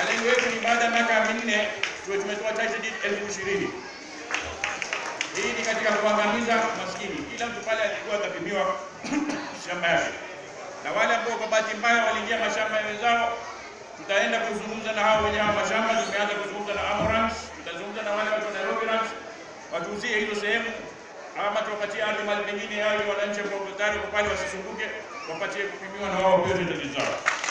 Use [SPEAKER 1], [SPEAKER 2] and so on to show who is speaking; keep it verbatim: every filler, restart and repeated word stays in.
[SPEAKER 1] Malengo yetu ni baada ya miaka minne tuwe tumetoa title deed elfu ishirini. Hii ni katika kuangamiza maskini. Kila mtu pale alikuwa atapimiwa shamba yake. Na wale ambao kwa bahati mbaya waliingia mashamba ya wenzao, tutaenda kuzungumza na hao wenye hao mashamba. Tumeanza kuzungumza na Amorans, tutazungumza na wale watu wa Nairobi Ranch, watuuzie hizo sehemu, ama tuwapatie ardhi mali pengine, hao wananchi ambao tayari kwa pale wasisumbuke, wapatie kupimiwa na wao pia tatizo zao.